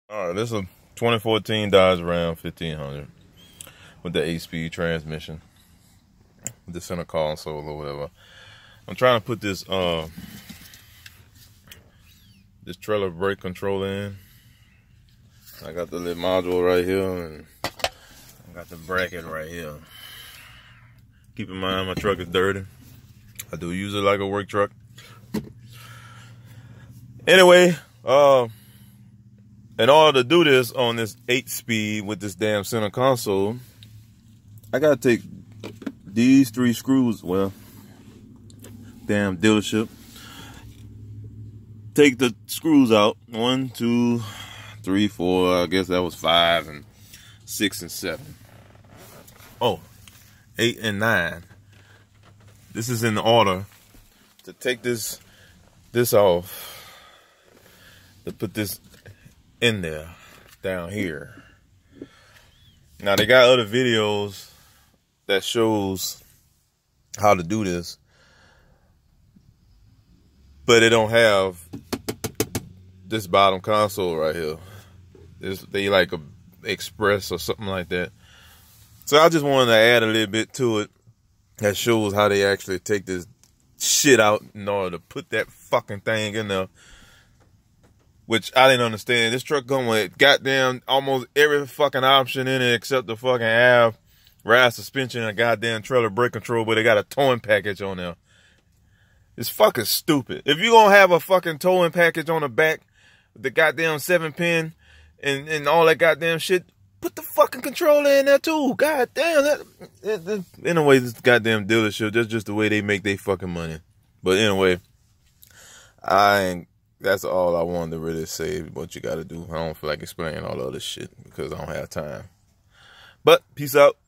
All right, this is a 2014 Dodge Ram 1500 with the 8-speed transmission with the center console or whatever. I'm trying to put this this trailer brake control in. I got the little module right here and I got the bracket right here. Keep in mind my truck is dirty. I do use it like a work truck. Anyway, in order to do this on this 8-speed with this damn center console, I gotta take these 3 screws, well, damn dealership. Take the screws out. 1, 2, 3, 4, I guess that was 5 and 6 and 7. Oh, 8 and 9. This is in the order to take this off, to put this in there, down here. Now they got other videos that shows how to do this, but they don't have this bottom console right here. They like a express or something like that. So I just wanted to add a little bit to it that shows how they actually take this shit out in order to put that fucking thing in there. Which I didn't understand. This truck come with goddamn almost every fucking option in it except the fucking ride suspension and a goddamn trailer brake control, but they got a towing package on there. It's fucking stupid. If you gonna have a fucking towing package on the back, the goddamn 7-pin and all that goddamn shit, put the fucking controller in there too. Goddamn. Anyway, this goddamn dealership, that's just the way they make their fucking money. But anyway, that's all I wanted to really say what you gotta do. I don't feel like explaining all the other shit because I don't have time. But peace out.